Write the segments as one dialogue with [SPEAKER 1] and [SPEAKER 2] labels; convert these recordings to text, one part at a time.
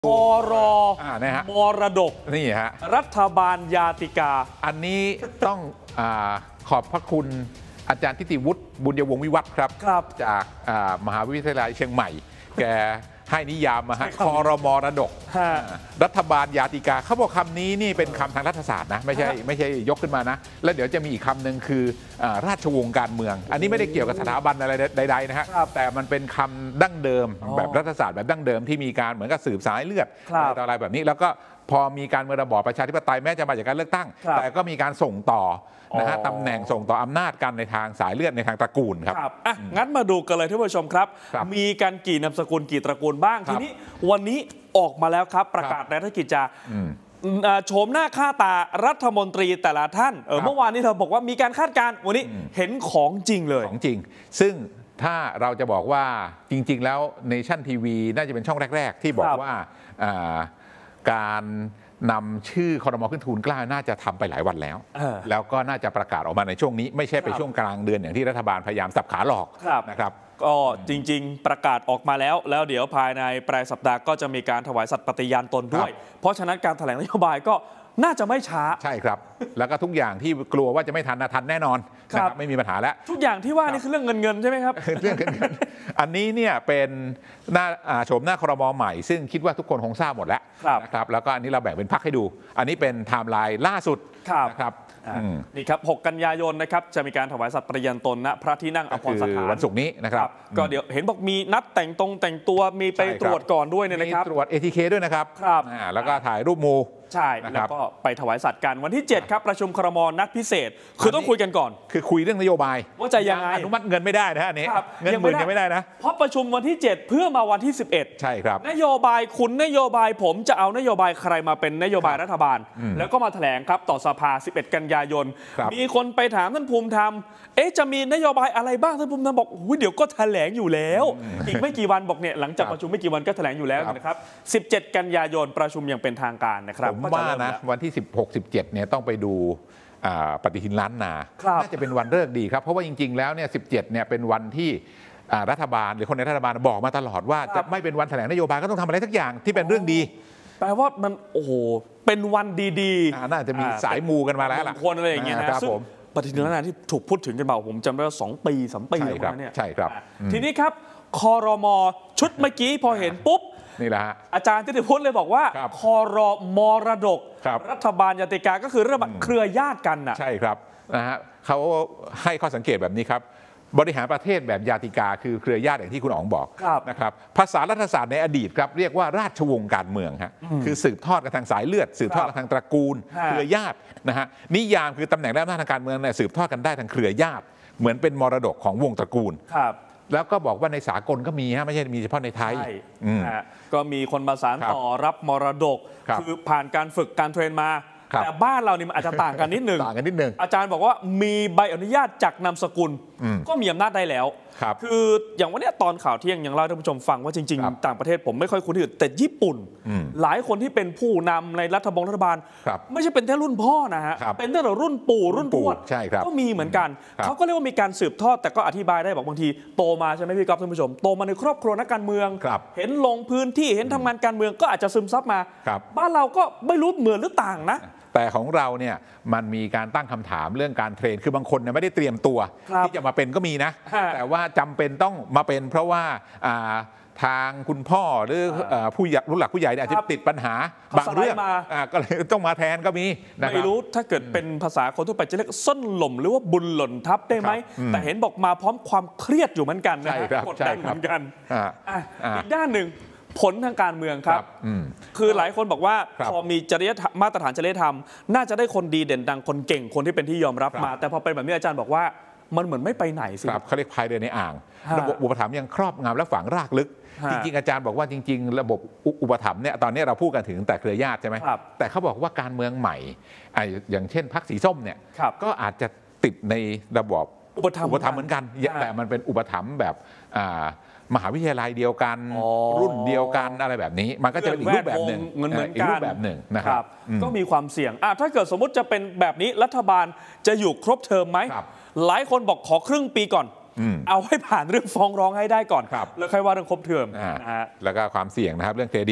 [SPEAKER 1] พร
[SPEAKER 2] นะฮะ
[SPEAKER 1] มรดก
[SPEAKER 2] นี่ฮะ
[SPEAKER 1] รัฐบาลยาติกา
[SPEAKER 2] อันนี้ต้องขอบพระคุณอาจารย์ทิติวุฒิบุญยวงศ์วิวัฒน์ครับจากมหาวิทยาลัยเชียงใหม่แกให้นิยามมาฮะพรมรดกรัฐบาลยาติกาเขาบอกคำนี้นี่เป็นคำทางรัฐศาสตร์นะไม่ใช่ยกขึ้นมานะแล้วเดี๋ยวจะมีอีกคำหนึ่งคือราชวงศ์การเมืองอันนี้ไม่ได้เกี่ยวกับสถาบันอะไรใดๆนะฮะแต่มันเป็นคำดั้งเดิมแบบรัฐศาสตร์แบบดั้งเดิมที่มีการเหมือนกับสืบสายเลือดอะไรแบบนี้แล้วก็พอมีการเมืองระบอบประชาธิปไตยแม้จะมาจากการเลือกตั้งแต่ก็มีการส่งต่อนะฮะตำแหน่งส่งต่ออำนาจกันในทางสายเลือดในทางตระกูลครับ
[SPEAKER 1] งั้นมาดูกันเลยท่านผู้ชมครับมีกันกี่นามสกุลกี่ตระกูลบ้างทีนี้วันนี้ออกมาแล้วครับประกาศในราชกิจจาโฉมหน้าค่าตารัฐมนตรีแต่ละท่านเมื่อวานนี้เราบอกว่ามีการคาดการณ์วันนี้เห็นของจริงเลย
[SPEAKER 2] ของจริงซึ่งถ้าเราจะบอกว่าจริงๆแล้วเนชั่นทีวีน่าจะเป็นช่องแรกๆที่บอกว่าการนำชื่อครม.ขึ้นทูลเกล้าน่าจะทำไปหลายวันแล้วแล้วก็น่าจะประกาศออกมาในช่วงนี้ไม่ใช่ไปช่วงกลางเดือนอย่างที่รัฐบาลพยายามสับขาหลอกนะครับ
[SPEAKER 1] ก็จริงๆประกาศออกมาแล้วเดี๋ยวภายในปลายสัปดาห์ก็จะมีการถวายสัตย์ปฏิญาณตนด้วยเพราะฉะนั้นการแถลงนโยบายก็น่าจะไม่ช้า
[SPEAKER 2] ใช่ครับแล้วก็ทุกอย่างที่กลัวว่าจะไม่ทันทันแน่นอนนะครับไม่มีปัญหาแล้ว
[SPEAKER 1] ทุกอย่างที่ว่านี่คือเรื่องเงินใช่ไหมครับ
[SPEAKER 2] เรื่องเงินอันนี้เนี่ยเป็นหน้าโฉมหน้าครม.ใหม่ซึ่งคิดว่าทุกคนคงทราบหมดแล้วนะครับแล้วก็อันนี้เราแบ่งเป็นพรรคให้ดูอันนี้เป็นไทม์ไลน์ล่าสุดนะครับ
[SPEAKER 1] นี่ครับ6 กันยายนนะครับจะมีการถวายสัตย์ปฏิญาณตนณพระที่นั่งอภรสถาน
[SPEAKER 2] วันศุกร์นี้นะครับ
[SPEAKER 1] ก็เดี๋ยวเห็นบอกมีนัดแต่งตัวมีไปตรวจก่อนด้วยนะครับ
[SPEAKER 2] ตรวจ ATK ด้วยนะครับแล้วก็ถ่ายรูปมู
[SPEAKER 1] ใช่แล้วก็ไปถวายสัตย์กันวันที่7ครับประชุมครม.นัดพิเศษคือต้องคุยกันก่อน
[SPEAKER 2] คือคุยเรื่องนโยบาย
[SPEAKER 1] ว่าจะยังไง
[SPEAKER 2] อนุมัติเงินไม่ได้นะอันนี้เงินหมื่นยังไม่ได้นะ
[SPEAKER 1] เพราะประชุมวันที่7เพื่อมาวันที่11
[SPEAKER 2] ใช่ครับ
[SPEAKER 1] นโยบายคุณนโยบายผมจะเอานโยบายใครมาเป็นนโยบายรัฐบาลแล้วก็มาแถลงครับต่อสภา11 กันยายนมีคนไปถามท่านภูมิธรรมจะมีนโยบายอะไรบ้างท่านภูมิธรรมบอกเดี๋ยวก็แถลงอยู่แล้วอีกไม่กี่วันบอกเนี่ยหลังจากประชุมไม่กี่วันก็แถลงอยู่แล้วนะครับ17 กันยายนประชุมอย่างเป็นทางการนะครับ
[SPEAKER 2] ผมว่านะวันที่16-17เนี่ยต้องไปดูปฏิทินล้านนาน่าจะเป็นวันฤกษ์ดีครับเพราะว่าจริงๆแล้วเนี่ย17เนี่ยเป็นวันที่รัฐบาลหรือคนในรัฐบาลบอกมาตลอดว่าจะไม่เป็นวันแถลงนโยบายก็ต้องทำอะไรสักอย่างที่เป็นเรื่องดี
[SPEAKER 1] แปลว่ามันเป็นวันดี
[SPEAKER 2] ๆน่าจะมีสายมูกันมาแล้วล่ะ
[SPEAKER 1] คนอะไรอย่างเงี้ยนะซึ่งปฏิทินล้านนาที่ถูกพูดถึงกันมาผมจำได้ว่า2 ปี 3 ปีแล้วเนี่ย
[SPEAKER 2] ใช่ครับ
[SPEAKER 1] ทีนี้ครับครม.ชุดเมื่อกี้พอเห็นปุ๊บ
[SPEAKER 2] นี่แหละ
[SPEAKER 1] อาจารย์ทิติพุทธเลยบอกว่าครม.รดกรัฐบาลยาติกาก็คือเรื่องเครือญาติกัน
[SPEAKER 2] ใช่ครับนะฮะเขาให้ข้อสังเกตแบบนี้ครับบริหารประเทศแบบยาติกาคือเครือญาติอย่างที่คุณอ๋องบอกนะครับภาษารัฐศาสตร์ในอดีตครับเรียกว่าราชวงศ์การเมืองฮะคือสืบทอดกันทางสายเลือดสืบทอดกันทางตระกูลเครือญาตินะฮะนิยามคือตำแหน่งและอำนาจทางการเมืองเนี่ยสืบทอดกันได้ทางเครือญาติเหมือนเป็นมรดกของวงตระกูลแล้วก็บอกว่าในสากลก็มีฮะไม่ใช่มีเฉพาะในไทย
[SPEAKER 1] ก็มีคนมาสานต่อรับมรดกคือผ่านการฝึกการเทรนมาแต่บ้านเรานี่มันอาจจะต่างกันนิดนึงอาจารย์บอกว่ามีใบอนุญาตจากนามสกุลก็มีอำนาจได้แล้วคืออย่างวันนี้ตอนข่าวเที่ยงยังเล่าให้ท่านผู้ชมฟังว่าจริงๆต่างประเทศผมไม่ค่อยคุ้นที่แต่ญี่ปุ่นหลายคนที่เป็นผู้นำในรัฐบาลไม่ใช่เป็นแค่รุ่นพ่อนะฮะเป็นตั้งแต่รุ่นปู่รุ่นทวดก็มีเหมือนกันเขาก็เรียกว่ามีการสืบทอดแต่ก็อธิบายได้บอกบางทีโตมาใช่ไหมพี่ก๊อฟท่านผู้ชมโตมาในครอบครัวนักการเมืองเห็นลงพื้นที่เห็นทำงานการเมืองก็อาจจะซึมซับมาบ้านเราก็ไม่รู้เหมือนหรือต่างนะ
[SPEAKER 2] แต่ของเราเนี่ยมันมีการตั้งคำถามเรื่องการเทรนคือบางคนเนี่ยไม่ได้เตรียมตัวที่จะมาเป็นก็มีนะแต่ว่าจำเป็นต้องมาเป็นเพราะว่าทางคุณพ่อหรือผู้รุ่นหลักผู้ใหญ่อาจจะติดปัญหาบางเรื่องก็เลยต้องมาแทนก็มี
[SPEAKER 1] ไม่รู้ถ้าเกิดเป็นภาษาคนทั่วไปจะเรียกส้นหล่มหรือว่าบุญหล่นทับได้ไหมแต่เห็นบอกมาพร้อมความเครียดอยู่เหมือนกันนะกดดันเหมือนกันอีกด้านหนึ่งผลทางการเมืองครับคือหลายคนบอกว่าพอมีมาตรฐานจริยธรรมน่าจะได้คนดีเด่นดังคนเก่งคนที่เป็นที่ยอมรับมาแต่พอเป็นแบบนี้อาจารย์บอกว่ามันเหมือนไม่ไปไหนสิ
[SPEAKER 2] เขาเรียกพายเรือในอ่างระบบอุปถัมภ์ยังครอบงำและฝังรากลึกจริงๆอาจารย์บอกว่าจริงๆระบบอุปถัมภ์เนี่ยตอนนี้เราพูดกันถึงแต่เครือญาติใช่ไหมแต่เขาบอกว่าการเมืองใหม่อย่างเช่นพรรคสีส้มเนี่ยก็อาจจะติดในระบบอุปถัมภ์เหมือนกันแต่มันเป็นอุปถัมภ์แบบมหาวิทยาลัยเดียวกันรุ่นเดียวกันอะไรแบบนี้มันก็จะเป็นอีกรูปแบบหนึ่งอีกรูปแบบหนึ่งนะครับ
[SPEAKER 1] ก็มีความเสี่ยงถ้าเกิดสมมติจะเป็นแบบนี้รัฐบาลจะอยู่ครบเทอมไหมหลายคนบอกขอครึ่งปีก่อนเอาให้ผ่านเรื่องฟ้องร้องให้ได้ก่อนแล้วค่อยว่าเรื่องครบเทอม
[SPEAKER 2] แล้วก็ความเสี่ยงนะครับเรื่องเครดิต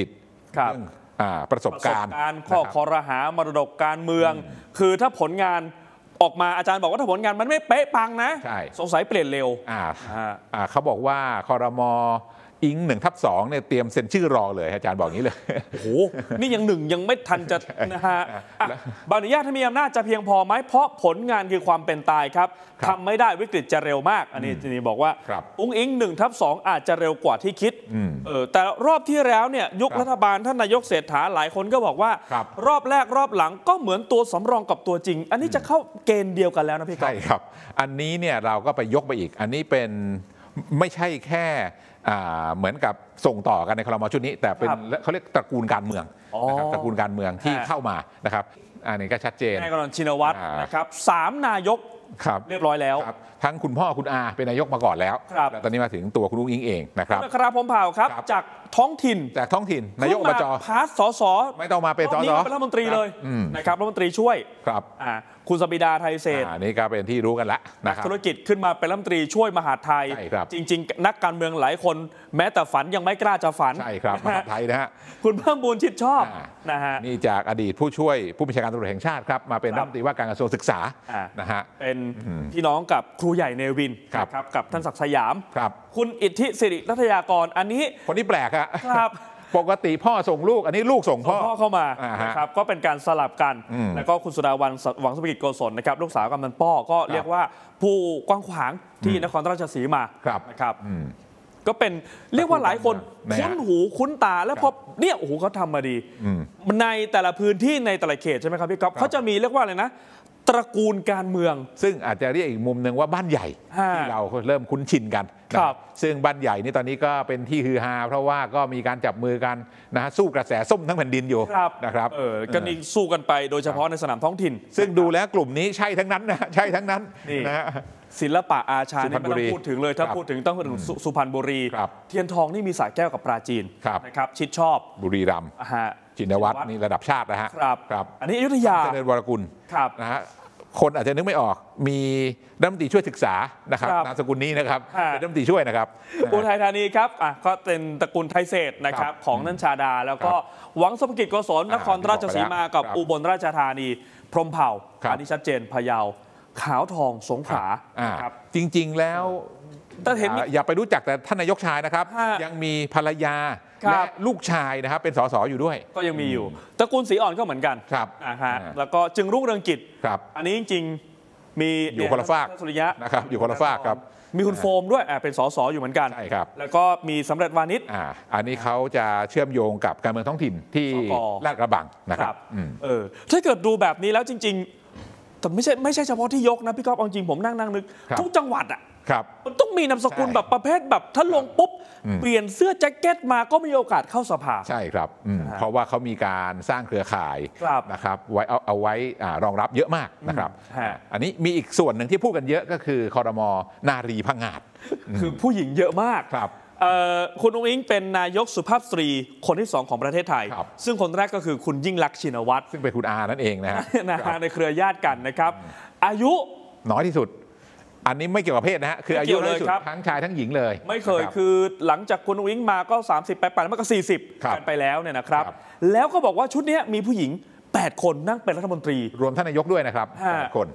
[SPEAKER 1] เ
[SPEAKER 2] รื่องประสบการณ์
[SPEAKER 1] ข้อคอรหามรดกการเมืองคือถ้าผลงานออกมาอาจารย์บอกว่าถ้าผลงานมันไม่เป๊ะปังนะสงสัยเปลี่ยนเร็ว
[SPEAKER 2] เขาบอกว่าครม.อิง1/2เนี่ยเตรียมเซ็นชื่อรอเลยอาจารย์บอกงี้เลย
[SPEAKER 1] โอ้โหนี่ยังยังไม่ทันจะนะฮะใบอนุญาตถ้ามีอำนาจจะเพียงพอไหมเพราะผลงานคือความเป็นตายครับทำไม่ได้วิกฤตจะเร็วมากอันนี้บอกว่าอุ้งอิง1/2อาจจะเร็วกว่าที่คิดแต่รอบที่แล้วเนี่ยยุครัฐบาลท่านนายกเศรษฐาหลายคนก็บอกว่ารอบแรกรอบหลังก็เหมือนตัวสำรองกับตัวจริงอันนี้จะเข้าเกณฑ์เดียวกันแล้วนะพี่ก๊อฟ
[SPEAKER 2] ใช่ครับอันนี้เนี่ยเราก็ไปยกไปอีกอันนี้เป็นไม่ใช่แค่เหมือนกับส่งต่อกันในครม.ชุดนี้แต่เป็นเขาเรียกตระกูลการเมืองนะครับตระกูลการเมืองที่เข้ามานะครับอันนี้ก็ชัดเจน
[SPEAKER 1] นายกชินวัตรนะครับ3นายกเรียบร้อยแล้ว
[SPEAKER 2] ทั้งคุณพ่อคุณอาเป็นนายกมาก่อนแล้วตอนนี้มาถึงตัวคุณอุ้งอิงเองนะครับ
[SPEAKER 1] ครับผมเผ่าครับจากท้องถิ่น
[SPEAKER 2] นายกอบจ.
[SPEAKER 1] พาสสส
[SPEAKER 2] ไม่ต้องมาเป็นสส
[SPEAKER 1] เป็นรัฐมนตรีเลยนะครับรัฐมนตรีช่วย
[SPEAKER 2] ครับ
[SPEAKER 1] คุณสบิดาไทยเศรษฐ์
[SPEAKER 2] นี่ก็เป็นที่รู้กันแล้ว
[SPEAKER 1] นะครับธุรกิจขึ้นมาเป็นรัฐมนตรีช่วยมหาดไทยจริงๆนักการเมืองหลายคนแม้แต่ฝันยังไม่กล้าจะฝัน
[SPEAKER 2] ใช่ครับมหาดไทยนะฮะ
[SPEAKER 1] คุณเพิ่มบูญชิดชอบนะฮะ
[SPEAKER 2] นี่จากอดีตผู้ช่วยผู้บัญชาการตำรวจแห่งชาติครับมาเป็นรัฐมนตรีว่าการกระทรวงศึกษานะฮะ
[SPEAKER 1] เป็นพี่น้องกับครูใหญ่เนวินครับกับท่านศักดิ์สยามคุณอิทธิสิริรัตยากรอันนี้
[SPEAKER 2] คนนี้แปลกครับปกติพ่อส่งลูกอันนี้ลูกส่งพ่อ
[SPEAKER 1] เข้ามานะครับก็เป็นการสลับกันแล้วก็คุณสุดาวันหวังสุภกิจโกศลนะครับลูกสาวกำนันป้อก็เรียกว่าผู้กว้างขวางที่นครราชสีมานะครับก็เป็นเรียกว่าหลายคนคุ้นหูคุ้นตาแล้วพอเนี่ยโอ้โหเขาทำมาดีในแต่ละพื้นที่ในแต่ละเขตใช่ไหมครับพี่ก๊อฟเขาจะมีเรียกว่าอะไรนะตระกูลการเมือง
[SPEAKER 2] ซึ่งอาจจะเรียกอีกมุมหนึ่งว่าบ้านใหญ่ที่เราเริ่มคุ้นชินกันซึ่งบ้านใหญ่นี่ตอนนี้ก็เป็นที่ฮือฮาเพราะว่าก็มีการจับมือกันนะฮะสู้กระแสส้มทั้งแผ่นดินอยู่นะครับ
[SPEAKER 1] ก็นี่สู้กันไปโดยเฉพาะในสนามท้องถิ่น
[SPEAKER 2] ซึ่งดูแล้วกลุ่มนี้ใช่ทั้งนั้นนะใช่ทั้งนั้นนะฮะ
[SPEAKER 1] ศิลปะอาชาเนี่ยไม่ต้องพูดถึงเลยถ้าพูดถึงต้องพูดถึงสุพรรณบุรีเทียนทองนี่มีสระแก้วกับปราจีนนะครับชิดชอบ
[SPEAKER 2] บุรีรัมย์จินวัตรนี่ระดับชาตินะฮะ
[SPEAKER 1] ครับอันนี้อยุธยา
[SPEAKER 2] เจริญวรกุลนะฮะคนอาจจะนึกไม่ออกมีรัฐมนตรีช่วยศึกษานะครับนามสกุลนี้นะครับเป็นรัฐมนตรีช่วยนะครับ
[SPEAKER 1] อุทัยธานีครับก็เป็นตระกูลไทยเศรษฐ์นะครับของนันชาดาแล้วก็หวังสุภกิจโกศลนครราชสีมากับอุบลราชธานีพรหมเผ่าอันนี้ชัดเจนพะเยาขาวทองสงขลา
[SPEAKER 2] ครับจริงๆแล้วอย่าไปรู้จักแต่ท่านนายกชายนะครับยังมีภรรยาและลูกชายนะครับเป็นสสอยู่ด้วย
[SPEAKER 1] ก็ยังมีอยู่ตระกูลศรีอ่อนก็เหมือนกันแล้วก็จึงรุ่งเรืองกิจอันนี้จริงๆมี
[SPEAKER 2] อยู่คนละฝาก
[SPEAKER 1] สุริยะ
[SPEAKER 2] นะครับอยู่คนละฝากครับ
[SPEAKER 1] มีคุณโฟมด้วยเป็นสสอยู่เหมือนกัน
[SPEAKER 2] ใช่ครับ
[SPEAKER 1] แล้วก็มีสำเร็จวานิช
[SPEAKER 2] อันนี้เขาจะเชื่อมโยงกับการเมืองท้องถิ่นที่ลาดกระบังนะครับ
[SPEAKER 1] ถ้าเกิดดูแบบนี้แล้วจริงๆแต่ไม่ใช่เฉพาะที่ยกนะพี่ก๊อฟเอาจริงผมนั่งนึกทุกจังหวัดมันต้องมีนามสกุลแบบประเภทแบบถ้าลงปุ๊บเปลี่ยนเสื้อแจ็คเก็ตมาก็มีโอกาสเข้าสภา
[SPEAKER 2] ใช่ครับเพราะว่าเขามีการสร้างเครือข่ายนะครับไว้เอาไว้รองรับเยอะมากนะครับอันนี้มีอีกส่วนหนึ่งที่พูดกันเยอะก็คือครม.นารีพังงาด
[SPEAKER 1] คือผู้หญิงเยอะมากคุณอุ้งอิงเป็นนายกสุภาพสตรีคนที่2ของประเทศไทยซึ่งคนแรกก็คือคุณยิ่งลักษณ์ชินวัตร
[SPEAKER 2] ซึ่งเป็นคุณอานั่นเองนะฮะ
[SPEAKER 1] ในเครือญาติกันนะครับอายุ
[SPEAKER 2] น้อยที่สุดอันนี้ไม่เกี่ยวกับเพศนะฮะคืออายุน้อยที่สุดทั้งชายทั้งหญิงเลย
[SPEAKER 1] ไม่เคยคือหลังจากคุณอุ้งอิงมาก็30ไปแล้วก็40กันไปแล้วเนี่ยนะครับแล้วก็บอกว่าชุดนี้มีผู้หญิง8 คนนั่งเป็นรัฐมนตรี
[SPEAKER 2] รวมท่านนายกด้วยนะครับ8 คน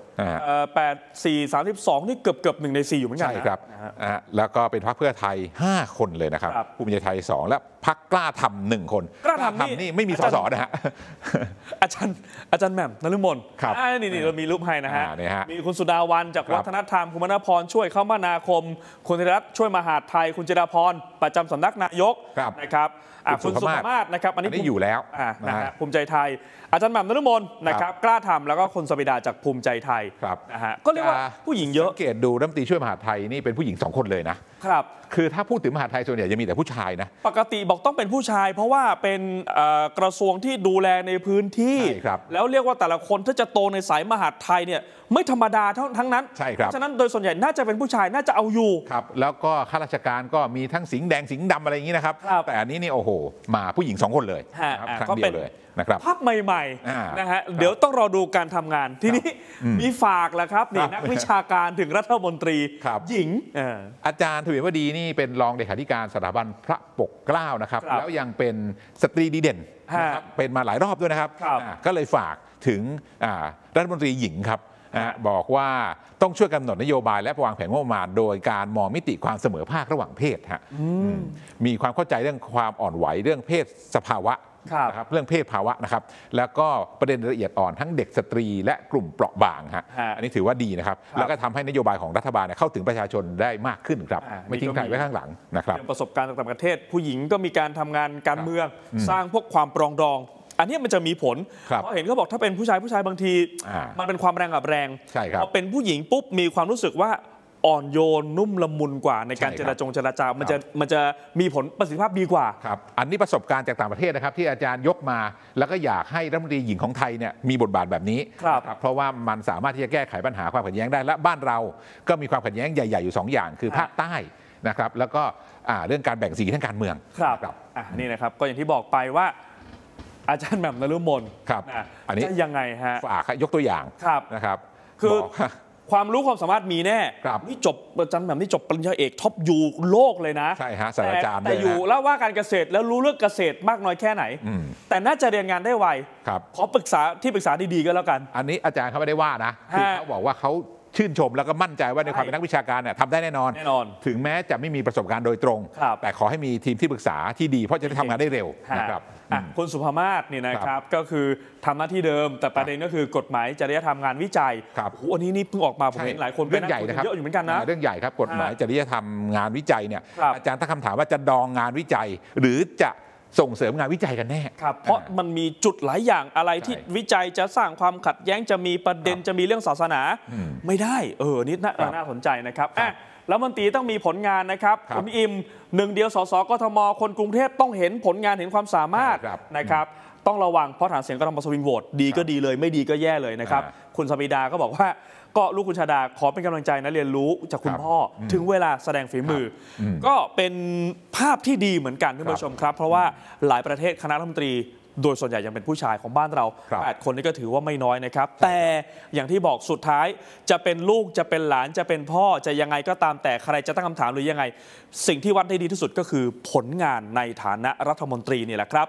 [SPEAKER 1] 8 4 32นี่เกือบ1 ใน 4อยู่เหมือนกัน
[SPEAKER 2] ใช่ครับแล้วก็เป็นพรรคเพื่อไทย5 คนเลยนะครับภูมิใจไทย2และพรรคกล้าทำ1 คน
[SPEAKER 1] กล้าทำ
[SPEAKER 2] นี่ไม่มีสสนะฮะ
[SPEAKER 1] อาจารย์แหม่มนฤมลนี่เรามีรูปให้นะฮะมีคุณสุดาวันจากวัฒนธรรมคุณมณพรช่วยคมนาคมคุณธีรรัตน์ช่วยมหาดไทยคุณจิราพรประจำสำนักนายกนะครับคุณสุภมาศนะครับอันนี้
[SPEAKER 2] อยู่แล้ว
[SPEAKER 1] ภูมิใจไทยอาจารย์แหม่มนฤมลนะครับกล้าทำแล้วก็คุณสบิดาจากภูมิใจไทยนะฮะก็เรียกว่าผู้หญิงเยอะ
[SPEAKER 2] สังเกตดูรัฐมนตรีช่วยมหาดไทยนี่เป็นผู้หญิง2 คนเลยนะครับคือถ้าพูดถึงมหาดไทยส่วนใหญ่จะมีแต่ผู้ชายนะ
[SPEAKER 1] ปกติบอกต้องเป็นผู้ชายเพราะว่าเป็นกระทรวงที่ดูแลในพื้นที่แล้วเรียกว่าแต่ละคนถ้าจะโตในสายมหาดไทยเนี่ยไม่ธรรมดาทั้งนั้น
[SPEAKER 2] ใช่ครับ
[SPEAKER 1] ฉะนั้นโดยส่วนใหญ่น่าจะเป็นผู้ชายน่าจะเอาอยู่
[SPEAKER 2] ครับแล้วก็ข้าราชการก็มีทั้งสิงห์แดงสิงห์ดำอะไรอย่างนี้นะครับแต่อันนี้นี่โอ้โหมาผู้หญิง2 คนเลยครั้งเดียวเลยนะครับ
[SPEAKER 1] ภาพใหม่ๆนะฮะเดี๋ยวต้องรอดูการทำงานทีนี้มีฝากแล้วครับนี่นักวิชาการถึงรัฐมนตรีหญิง
[SPEAKER 2] อาจารย์ทวีวดีนี่นี่เป็นรองเลขาธิการสถาบันพระปกเกล้านะครับแล้วยังเป็นสตรีดีเด่นนะครับเป็นมาหลายรอบด้วยนะครับก็เลยฝากถึงรัฐมนตรีหญิงครับบอกว่าต้องช่วยกำหนดนโยบายและวางแผนงบประมาณโดยการมองมิติความเสมอภาคระหว่างเพศมีความเข้าใจเรื่องความอ่อนไหวเรื่องเพศสภาวะนะครับเรื่องเพศภาวะนะครับแล้วก็ประเด็นละเอียดอ่อนทั้งเด็กสตรีและกลุ่มเปราะบางฮะอันนี้ถือว่าดีนะครับแล้วก็ทำให้นโยบายของรัฐบาลเข้าถึงประชาชนได้มากขึ้นครับไม่ทิ้งใครไว้ข้างหลังนะครับ
[SPEAKER 1] ประสบการณ์ต่างประเทศผู้หญิงก็มีการทำงานการเมืองสร้างพวกความปรองดองอันนี้มันจะมีผลเพราะเห็นเขาบอกถ้าเป็นผู้ชายบางทีมันเป็นความแรงกับแรงพอเป็นผู้หญิงปุ๊บมีความรู้สึกว่าอ่อนโยนนุ่มละมุนกว่าในการเจรจามันจะมีผลประสิทธิภาพดีกว่า
[SPEAKER 2] ครับอันนี้ประสบการณ์จากต่างประเทศนะครับที่อาจารย์ยกมาแล้วก็อยากให้รัฐมนตรีหญิงของไทยเนี่ยมีบทบาทแบบนี้เพราะว่ามันสามารถที่จะแก้ไขปัญหาความขัดแย้งได้และบ้านเราก็มีความขัดแย้งใหญ่ๆอยู่2อย่างคือภาคใต้นะครับแล้วก็เรื่องการแบ่งสีทางการเมือง
[SPEAKER 1] ครับนี่นะครับก็อย่างที่บอกไปว่าอาจารย์แหม่มนฤมล
[SPEAKER 2] อันนี้
[SPEAKER 1] จะยังไงฮะ
[SPEAKER 2] ฝากยกตัวอย่างนะครับ
[SPEAKER 1] คือความรู้ความสามารถมีแน่นี่จบอาจารย์แหม่มนี่จบปริญญาเอกท็อปยูโลกเลยนะ
[SPEAKER 2] ใช่ฮะศาสตราจารย์
[SPEAKER 1] แต่อยู่แล้วว่าการเกษตรแล้วรู้เรื่องเกษตรมากน้อยแค่ไหนแต่น่าจะเรียนงานได้ไวขอปรึกษาที่ปรึกษาดีๆก็แล้วกัน
[SPEAKER 2] อันนี้อาจารย์เขาไม่ได้ว่านะคือเขาบอกว่าเขาชื่นชมแล้วก็มั่นใจว่าในความเป็นนักวิชาการเนี่ยทำได้แน่นอนถึงแม้จะไม่มีประสบการณ์โดยตรงแต่ขอให้มีทีมที่ปรึกษาที่ดีเพราะจะได้ทำงานได้เร็วนะครับ
[SPEAKER 1] คุณสุภมาศนี่นะครับก็คือทำหน้าที่เดิมแต่ประเด็นก็คือกฎหมายจริยธรรมงานวิจัยอันนี้นี่เพิ่งออกมาผมเห็นหลายคน
[SPEAKER 2] เรื่องใหญ่นะครับ
[SPEAKER 1] เยอะอยู่เหมือนกันนะ
[SPEAKER 2] เรื่องใหญ่ครับกฎหมายจริยธรรมงานวิจัยเนี่ยอาจารย์ตั้งคำถามว่าจะดองงานวิจัยหรือจะส่งเสริมงานวิจัยกันแน่
[SPEAKER 1] ครับเพราะมันมีจุดหลายอย่างอะไรที่วิจัยจะสร้างความขัดแย้งจะมีประเด็นจะมีเรื่องศาสนาไม่ได้นี่น่าสนใจนะครับแล้วมนตรีต้องมีผลงานนะครับคุณอิมหนึ่งเดียวสสกทมคนกรุงเทพต้องเห็นผลงานเห็นความสามารถนะครับต้องระวังเพราะฐานเสียงกทมสวิงโหวตดีก็ดีเลยไม่ดีก็แย่เลยนะครับคุณสมิดาก็บอกว่าก็ลูกคุณชาดาขอเป็นกำลังใจนะเรียนรู้จากคุณพ่อถึงเวลาแสดงฝีมือก็เป็นภาพที่ดีเหมือนกันท่านผู้ชมครับเพราะว่าหลายประเทศคณะรัฐมนตรีโดยส่วนใหญ่ยังเป็นผู้ชายของบ้านเรา8 คนนี่ก็ถือว่าไม่น้อยนะครับแต่อย่างที่บอกสุดท้ายจะเป็นลูกจะเป็นหลานจะเป็นพ่อจะยังไงก็ตามแต่ใครจะตั้งคำถามหรือยังไงสิ่งที่วัดได้ดีที่สุดก็คือผลงานในฐานะรัฐมนตรีนี่แหละครับ